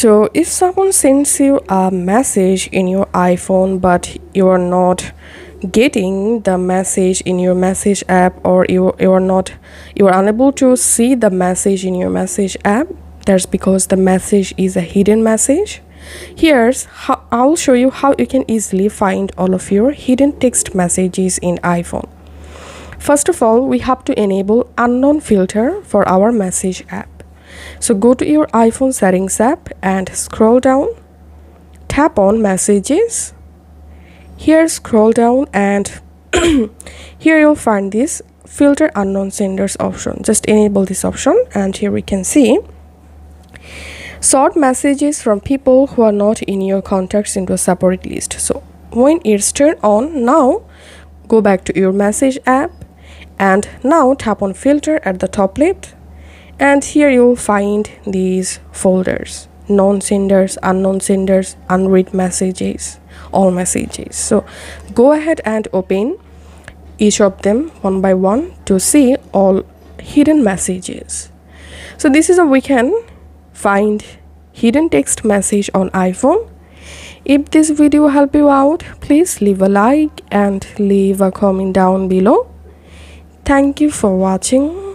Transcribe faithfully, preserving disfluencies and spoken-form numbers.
So if someone sends you a message in your iPhone but you are not getting the message in your message app, or you, you are not you are unable to see the message in your message app, that's because the message is a hidden message. Here's how I'll show you how you can easily find all of your hidden text messages in iPhone. First of all, we have to enable unknown filter for our message app. So go to your iPhone settings app and scroll down, tap on messages. Here scroll down and here you'll find this filter unknown senders option. Just enable this option and here we can see sort messages from people who are not in your contacts into a separate list. So when it's turned on, now go back to your message app and now tap on filter at the top left, and here you'll find these folders: known senders, unknown senders, unread messages, all messages. So go ahead and open each of them one by one to see all hidden messages. So this is how we can find hidden text message on iPhone. If this video helped you out, please leave a like and leave a comment down below. Thank you for watching.